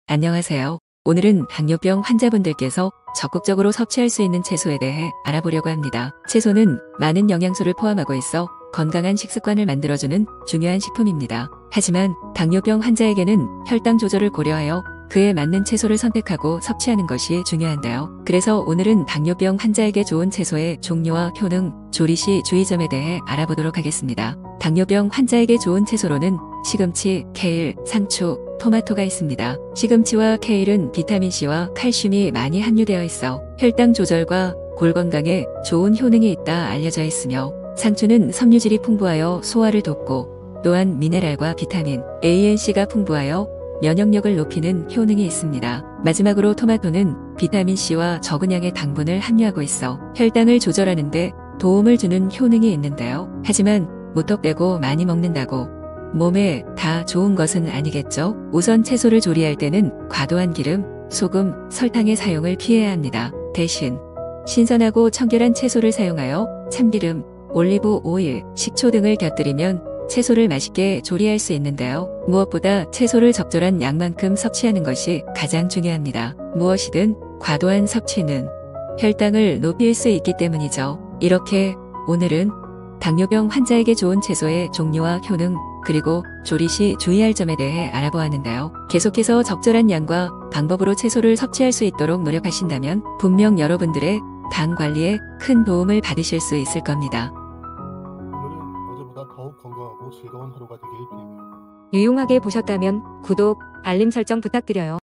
안녕하세요. 오늘은 당뇨병 환자분들께서 적극적으로 섭취할 수 있는 채소에 대해 알아보려고 합니다. 채소는 많은 영양소를 포함하고 있어 건강한 식습관을 만들어주는 중요한 식품입니다. 하지만 당뇨병 환자에게는 혈당 조절을 고려하여 그에 맞는 채소를 선택하고 섭취하는 것이 중요한데요. 그래서 오늘은 당뇨병 환자에게 좋은 채소의 종류와 효능, 조리 시 주의점에 대해 알아보도록 하겠습니다. 당뇨병 환자에게 좋은 채소로는 시금치, 케일, 상추, 토마토가 있습니다. 시금치와 케일은 비타민C와 칼슘이 많이 함유되어 있어 혈당 조절과 골 건강에 좋은 효능이 있다 알려져 있으며, 상추는 섬유질이 풍부하여 소화를 돕고 또한 미네랄과 비타민 ANC가 풍부하여 면역력을 높이는 효능이 있습니다. 마지막으로 토마토는 비타민C와 적은 양의 당분을 함유하고 있어 혈당을 조절하는 데 도움을 주는 효능이 있는데요. 하지만 무턱대고 많이 먹는다고 몸에 다 좋은 것은 아니겠죠? 우선 채소를 조리할 때는 과도한 기름, 소금, 설탕의 사용을 피해야 합니다. 대신 신선하고 청결한 채소를 사용하여 참기름, 올리브 오일, 식초 등을 곁들이면 채소를 맛있게 조리할 수 있는데요. 무엇보다 채소를 적절한 양만큼 섭취하는 것이 가장 중요합니다. 무엇이든 과도한 섭취는 혈당을 높일 수 있기 때문이죠. 이렇게 오늘은 당뇨병 환자에게 좋은 채소의 종류와 효능, 그리고 조리 시 주의할 점에 대해 알아보았는데요. 계속해서 적절한 양과 방법으로 채소를 섭취할 수 있도록 노력하신다면 분명 여러분들의 당 관리에 큰 도움을 받으실 수 있을 겁니다. 오늘은 어제보다 더욱 건강하고 즐거운 하루가 되길 빌게요. 유용하게 보셨다면 구독, 알림 설정 부탁드려요.